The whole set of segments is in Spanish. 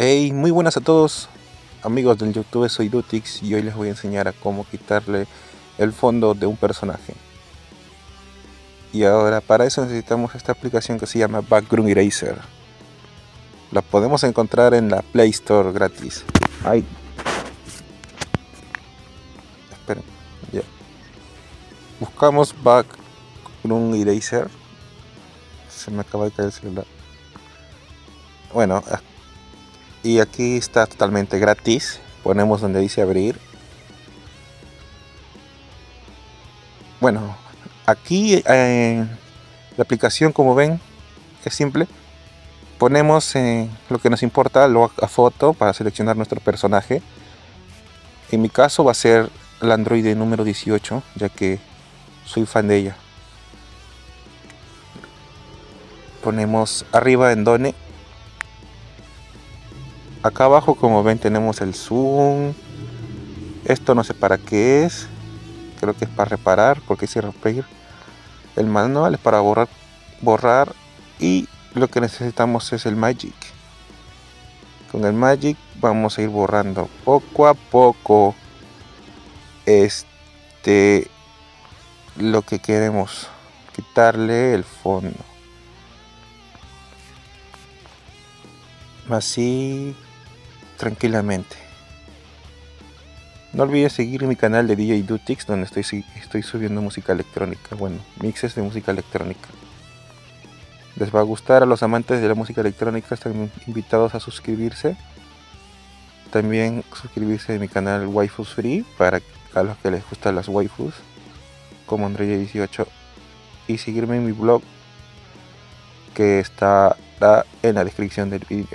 Hey, muy buenas a todos, amigos del YouTube, soy Dutix y hoy les voy a enseñar a cómo quitarle el fondo de un personaje. Y ahora para eso necesitamos esta aplicación que se llama Background Eraser. La podemos encontrar en la Play Store gratis. Ay, esperen, ya. Buscamos Background Eraser. Se me acaba de caer el celular. Bueno, y aquí está totalmente gratis. Ponemos donde dice abrir. Bueno, aquí la aplicación, como ven, es simple. Ponemos lo que nos importa, a foto, para seleccionar nuestro personaje. En mi caso va a ser la Android número 18, ya que soy fan de ella. Ponemos arriba en Done. Acá abajo, como ven, tenemos el zoom. Esto no sé para qué es. Creo que es para reparar, porque hice repair. El manual es para borrar. Y lo que necesitamos es el Magic. Con el Magic vamos a ir borrando poco a poco lo que queremos, quitarle el fondo. Así, tranquilamente. No olvides seguir mi canal de DJ Dutix, donde estoy subiendo música electrónica, bueno, mixes de música electrónica. Les va a gustar. A los amantes de la música electrónica están invitados a suscribirse. También suscribirse a mi canal Waifus Free para a los que les gustan las waifus, como Android 18, y seguirme en mi blog, que estará en la descripción del vídeo.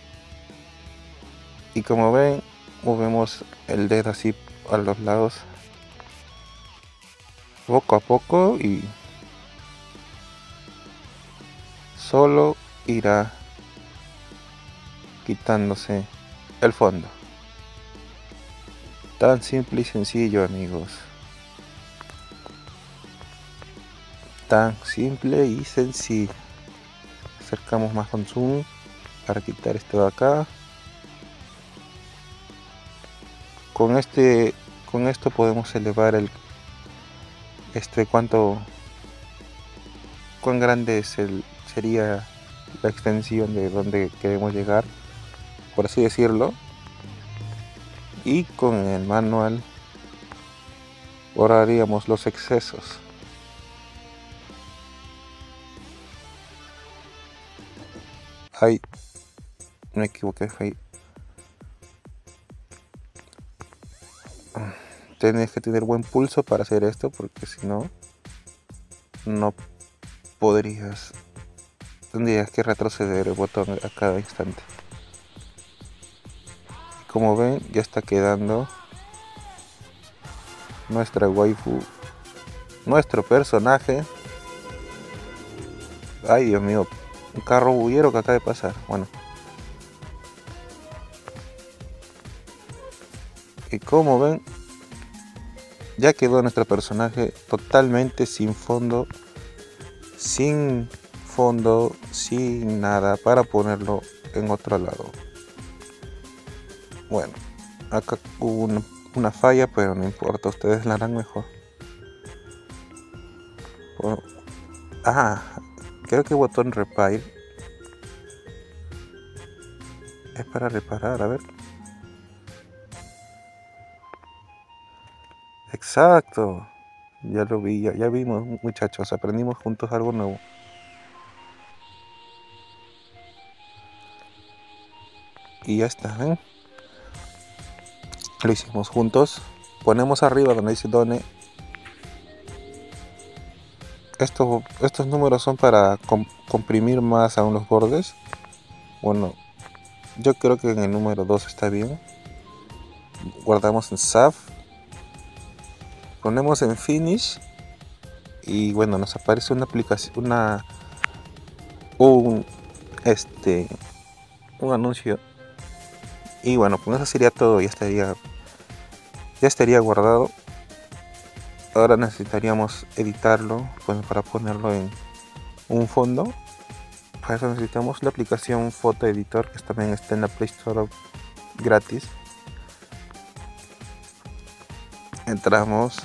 Y como ven, movemos el dedo así a los lados, poco a poco, y solo irá quitándose el fondo. Tan simple y sencillo, amigos. Tan simple y sencillo. Acercamos más con zoom para quitar esto de acá. Con esto podemos elevar cuán grande sería la extensión de donde queremos llegar, por así decirlo. Y con el manual borraríamos los excesos. Ay, me equivoqué, Tienes que tener buen pulso para hacer esto, porque si no, no podrías. Tendrías que retroceder el botón a cada instante. Y como ven, ya está quedando nuestra waifu, nuestro personaje. Ay, Dios mío, un carro bullero que acaba de pasar. Bueno, y como ven, ya quedó nuestro personaje totalmente sin fondo, sin nada para ponerlo en otro lado. Bueno, acá hubo una falla, pero no importa, ustedes la harán mejor. Bueno, creo que el botón repair es para reparar, a ver. Exacto, ya lo vi, ya vimos, muchachos, aprendimos juntos algo nuevo. Y ya está, ¿ven? Lo hicimos juntos. Ponemos arriba donde dice Done. Estos números son para comprimir más aún los bordes. Bueno, yo creo que en el número 2 está bien. Guardamos en Save. Ponemos en Finish. Y bueno, nos aparece una aplicación, un anuncio. Y bueno, con eso sería todo. Ya estaría guardado. Ahora necesitaríamos editarlo, pues, para ponerlo en un fondo Para eso necesitamos la aplicación Photo Editor, que también está en la Play Store gratis. Entramos,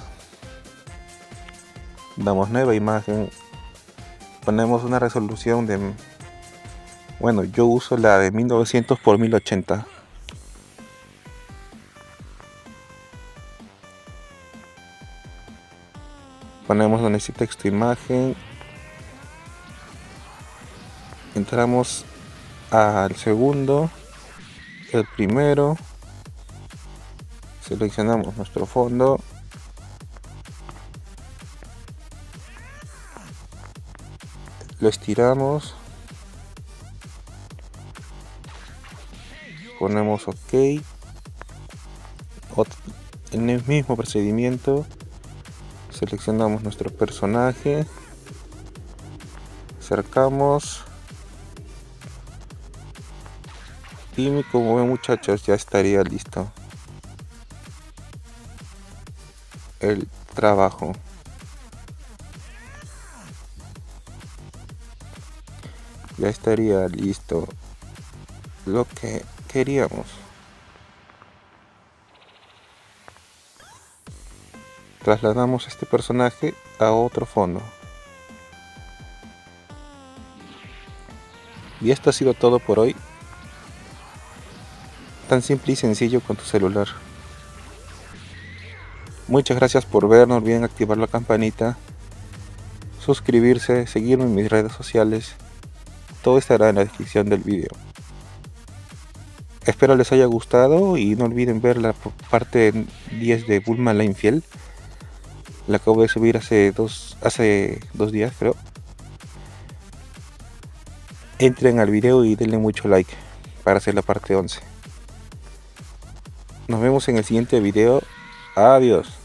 damos nueva imagen, ponemos una resolución de, bueno, yo uso la de 1900 por 1080. Ponemos donde dice texto imagen. Entramos al segundo, el primero, seleccionamos nuestro fondo, lo estiramos, ponemos OK. En el mismo procedimiento seleccionamos nuestro personaje, acercamos y, como ven, muchachos, ya estaría listo el trabajo. Ya estaría listo lo que queríamos. Trasladamos este personaje a otro fondo. Y esto ha sido todo por hoy. Tan simple y sencillo con tu celular. Muchas gracias por ver. No olviden activar la campanita, suscribirse, seguirme en mis redes sociales. Todo estará en la descripción del video. Espero les haya gustado y no olviden ver la parte 10 de Bulma la Infiel. La acabo de subir hace dos días, creo. Entren al video y denle mucho like para hacer la parte 11. Nos vemos en el siguiente video. Adiós.